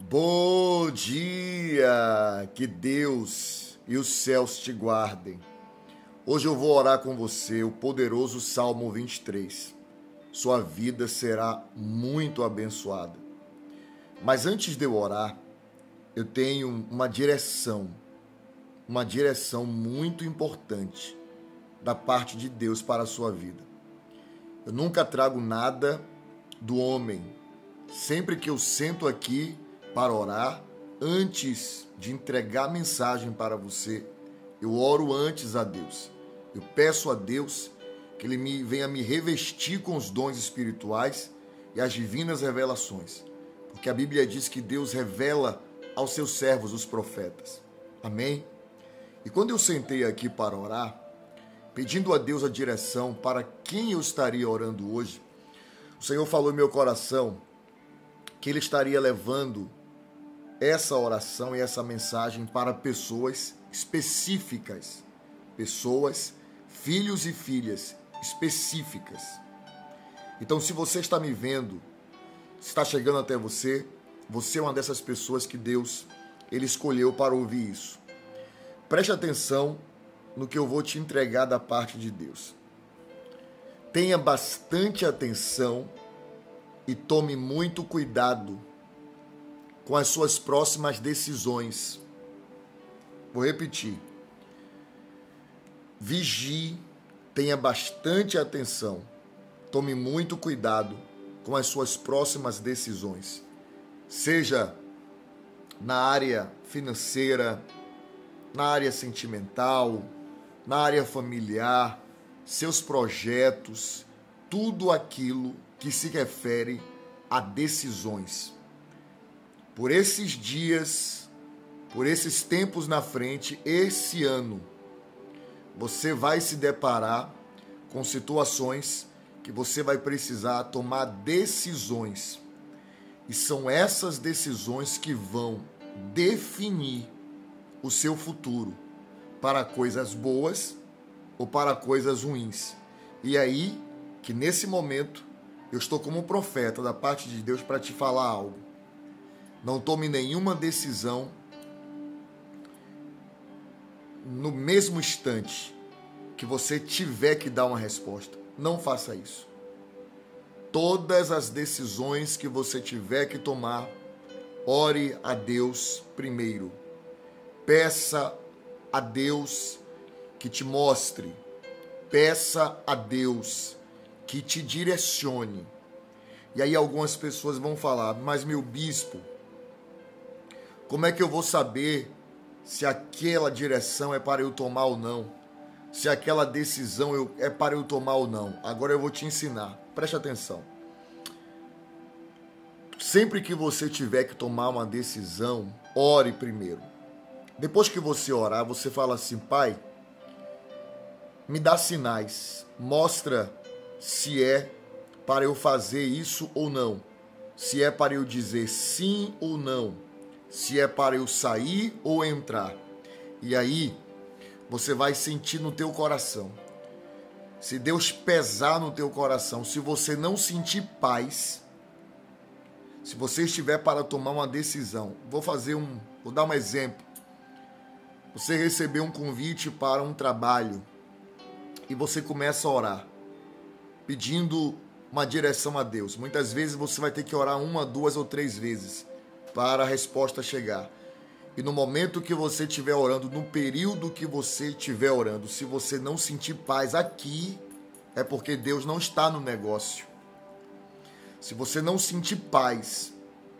Bom dia! Que Deus e os céus te guardem. Hoje eu vou orar com você o poderoso Salmo 23. Sua vida será muito abençoada. Mas antes de eu orar, eu tenho uma direção muito importante da parte de Deus para a sua vida. Eu nunca trago nada do homem. Sempre que eu sento aqui para orar, antes de entregar a mensagem para você, eu oro antes a Deus. Eu peço a Deus que Ele venha me revestir com os dons espirituais e as divinas revelações. Porque a Bíblia diz que Deus revela aos seus servos, os profetas. Amém? E quando eu sentei aqui para orar, pedindo a Deus a direção para quem eu estaria orando hoje, o Senhor falou em meu coração que Ele estaria levando essa oração e essa mensagem para pessoas específicas. Pessoas, filhos e filhas específicas. Então, se você está me vendo, está chegando até você, você é uma dessas pessoas que Deus, Ele escolheu para ouvir isso. Preste atenção no que eu vou te entregar da parte de Deus. Tenha bastante atenção e tome muito cuidado com as suas próximas decisões. Vou repetir. Vigie, tenha bastante atenção, tome muito cuidado com as suas próximas decisões. Seja na área financeira, na área sentimental, na área familiar, seus projetos, tudo aquilo que se refere a decisões. Por esses dias, por esses tempos na frente, esse ano, você vai se deparar com situações que você vai precisar tomar decisões. E são essas decisões que vão definir o seu futuro para coisas boas ou para coisas ruins. E aí, que nesse momento, eu estou como um profeta da parte de Deus para te falar algo. Não tome nenhuma decisão no mesmo instante que você tiver que dar uma resposta. Não faça isso. Todas as decisões que você tiver que tomar, ore a Deus primeiro. Peça a Deus que te mostre. Peça a Deus que te direcione. E aí algumas pessoas vão falar, mas meu bispo, como é que eu vou saber se aquela direção é para eu tomar ou não? Se aquela decisão é para eu tomar ou não? Agora eu vou te ensinar. Preste atenção. Sempre que você tiver que tomar uma decisão, ore primeiro. Depois que você orar, você fala assim, Pai, me dá sinais. Mostra se é para eu fazer isso ou não. Se é para eu dizer sim ou não. Se é para eu sair ou entrar. E aí, você vai sentir no teu coração. Se Deus pesar no teu coração, se você não sentir paz, se você estiver para tomar uma decisão, vou dar um exemplo. Você recebeu um convite para um trabalho e você começa a orar, pedindo uma direção a Deus. Muitas vezes você vai ter que orar 1, 2 ou 3 vezes para a resposta chegar. E no momento que você estiver orando, no período que você estiver orando, se você não sentir paz aqui, é porque Deus não está no negócio. Se você não sentir paz,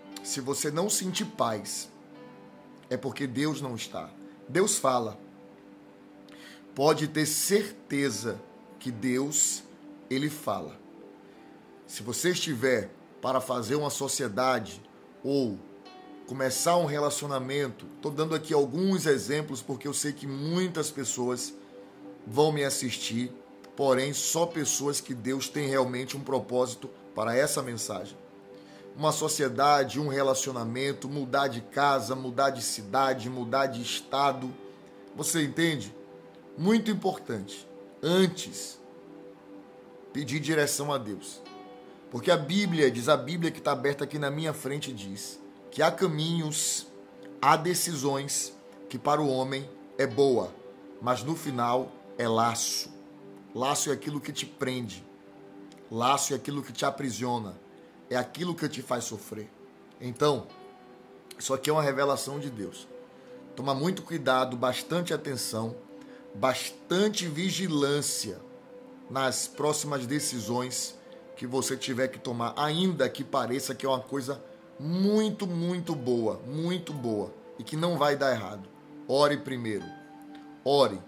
é porque Deus não está. Deus fala. Pode ter certeza que Deus, Ele fala. Se você estiver para fazer uma sociedade ou começar um relacionamento, estou dando aqui alguns exemplos porque eu sei que muitas pessoas vão me assistir, porém só pessoas que Deus tem realmente um propósito para essa mensagem. Uma sociedade, um relacionamento, mudar de casa, mudar de cidade, mudar de estado, você entende? Muito importante, antes, pedir direção a Deus. Porque a Bíblia diz, a Bíblia que está aberta aqui na minha frente diz que há caminhos, há decisões que para o homem é boa, mas no final é laço. Laço é aquilo que te prende. Laço é aquilo que te aprisiona. É aquilo que te faz sofrer. Então, isso aqui é uma revelação de Deus. Toma muito cuidado, bastante atenção, bastante vigilância nas próximas decisões que você tiver que tomar, ainda que pareça que é uma coisa muito boa e que não vai dar errado. Ore primeiro. Ore.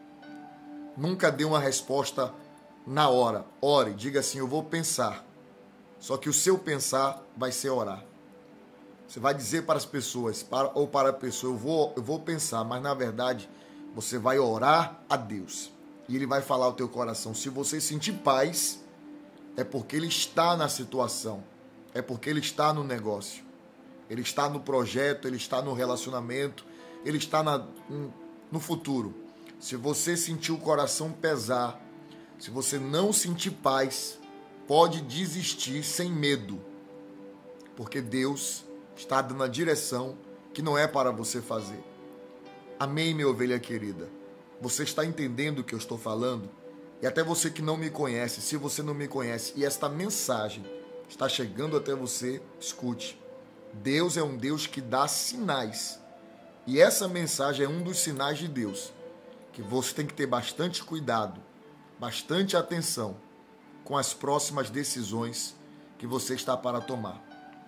Nunca dê uma resposta na hora. Ore, diga assim, eu vou pensar. Só que o seu pensar vai ser orar. Você vai dizer para as pessoas, para a pessoa, eu vou pensar, mas na verdade você vai orar a Deus. E Ele vai falar ao teu coração. Se você sentir paz, é porque Ele está na situação. É porque Ele está no negócio. Ele está no projeto, Ele está no relacionamento, Ele está no futuro. Se você sentir o coração pesar, se você não sentir paz, pode desistir sem medo. Porque Deus está dando a direção que não é para você fazer. Amém, minha ovelha querida? Você está entendendo o que eu estou falando? E até você que não me conhece, se você não me conhece e esta mensagem está chegando até você, escute. Deus é um Deus que dá sinais. E essa mensagem é um dos sinais de Deus. Que você tem que ter bastante cuidado, bastante atenção com as próximas decisões que você está para tomar.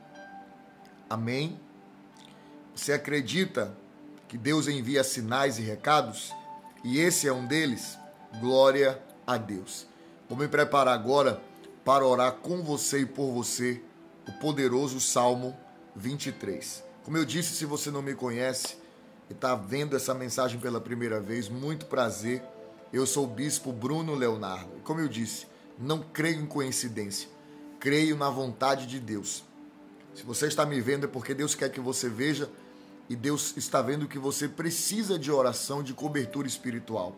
Amém? Você acredita que Deus envia sinais e recados? E esse é um deles? Glória a Deus. Vou me preparar agora para orar com você e por você o poderoso Salmo 23. Como eu disse, se você não me conhece e está vendo essa mensagem pela primeira vez, muito prazer. Eu sou o bispo Bruno Leonardo. E como eu disse, não creio em coincidência. Creio na vontade de Deus. Se você está me vendo é porque Deus quer que você veja e Deus está vendo que você precisa de oração, de cobertura espiritual.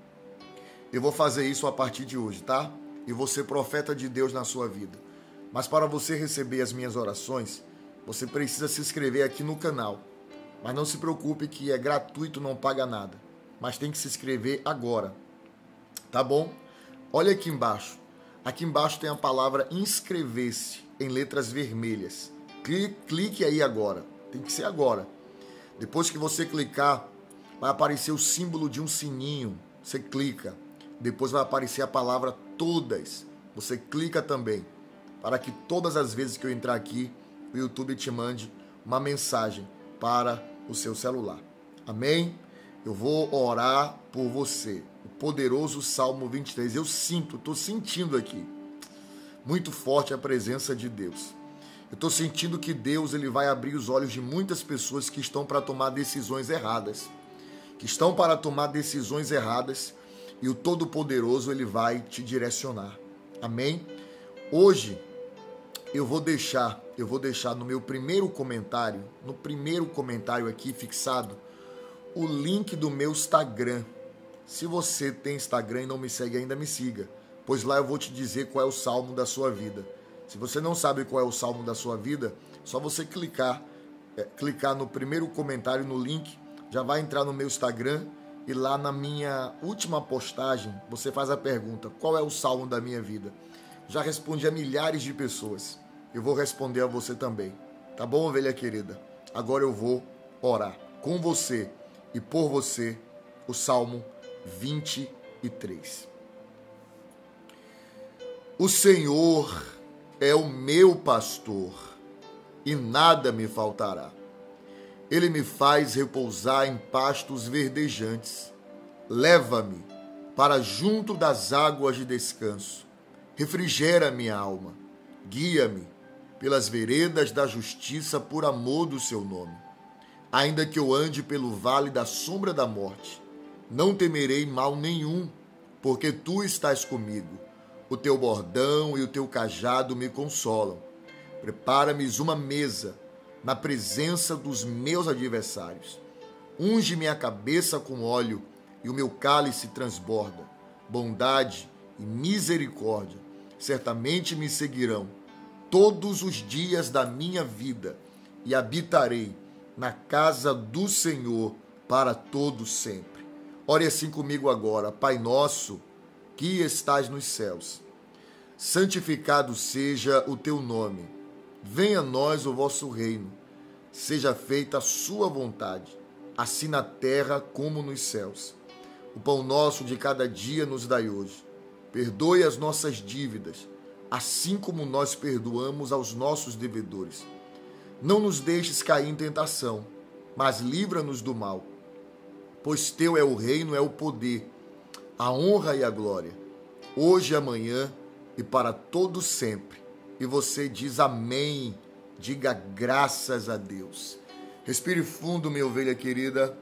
Eu vou fazer isso a partir de hoje, tá? E vou ser profeta de Deus na sua vida. Mas para você receber as minhas orações, você precisa se inscrever aqui no canal. Mas não se preocupe que é gratuito, não paga nada. Mas tem que se inscrever agora. Tá bom? Olha aqui embaixo. Aqui embaixo tem a palavra inscrever-se em letras vermelhas. Clique aí agora. Tem que ser agora. Depois que você clicar, vai aparecer o símbolo de um sininho. Você clica. Depois vai aparecer a palavra todas. Você clica também. Para que todas as vezes que eu entrar aqui, o YouTube te mande uma mensagem para o seu celular. Amém? Eu vou orar por você. O poderoso Salmo 23. Eu estou sentindo aqui muito forte a presença de Deus. Eu estou sentindo que Deus ele vai abrir os olhos de muitas pessoas que estão para tomar decisões erradas. E o Todo-Poderoso ele vai te direcionar. Amém? Hoje eu vou deixar no meu primeiro comentário, aqui fixado, o link do meu Instagram. Se você tem Instagram e não me segue ainda, me siga, pois lá eu vou te dizer qual é o salmo da sua vida. Se você não sabe qual é o salmo da sua vida, só você clicar no primeiro comentário, no link, já vai entrar no meu Instagram e lá na minha última postagem, você faz a pergunta, qual é o salmo da minha vida? Já respondi a milhares de pessoas. Eu vou responder a você também. Tá bom, ovelha querida? Agora eu vou orar com você e por você o Salmo 23. O Senhor é o meu pastor e nada me faltará. Ele me faz repousar em pastos verdejantes. Leva-me para junto das águas de descanso. Refrigera minha alma. Guia-me pelas veredas da justiça por amor do seu nome. Ainda que eu ande pelo vale da sombra da morte, não temerei mal nenhum, porque tu estás comigo. O teu bordão e o teu cajado me consolam. Prepara-me uma mesa na presença dos meus adversários. Unge minha cabeça com óleo e o meu cálice transborda. Bondade e misericórdia certamente me seguirão todos os dias da minha vida e habitarei na casa do Senhor para todo sempre. Ore assim comigo agora. Pai nosso, que estás nos céus, santificado seja o teu nome. Venha a nós o vosso reino. Seja feita a sua vontade, assim na terra como nos céus. O pão nosso de cada dia nos dai hoje. Perdoe as nossas dívidas, assim como nós perdoamos aos nossos devedores. Não nos deixes cair em tentação, mas livra-nos do mal. Pois teu é o reino, é o poder, a honra e a glória, hoje e amanhã e para todo sempre. E você diz amém, diga graças a Deus. Respire fundo, minha ovelha querida.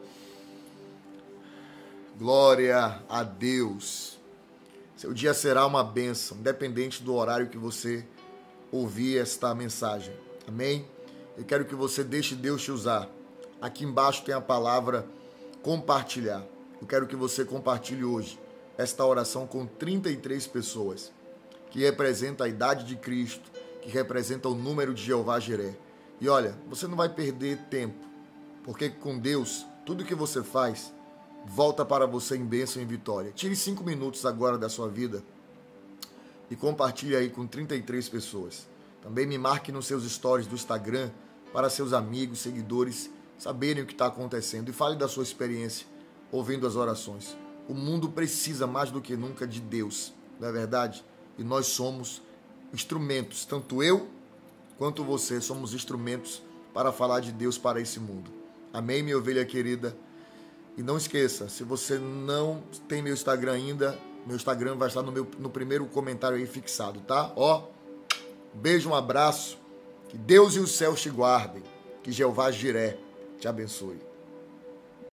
Glória a Deus. Seu dia será uma bênção, independente do horário que você ouvir esta mensagem. Amém? Eu quero que você deixe Deus te usar. Aqui embaixo tem a palavra compartilhar. Eu quero que você compartilhe hoje esta oração com 33 pessoas, que representa a idade de Cristo, que representa o número de Jeová Jiré. E olha, você não vai perder tempo, porque com Deus, tudo que você faz volta para você em bênção e em vitória. Tire 5 minutos agora da sua vida e compartilhe aí com 33 pessoas. Também me marque nos seus stories do Instagram para seus amigos, seguidores saberem o que está acontecendo e fale da sua experiência ouvindo as orações. O mundo precisa mais do que nunca de Deus, não é verdade? E nós somos instrumentos, tanto eu quanto você somos instrumentos para falar de Deus para esse mundo. Amém, minha ovelha querida? E não esqueça, se você não tem meu Instagram ainda, meu Instagram vai estar no primeiro comentário aí fixado, tá? Ó, beijo, um abraço, que Deus e os céus te guardem, que Jeová Jiré te abençoe.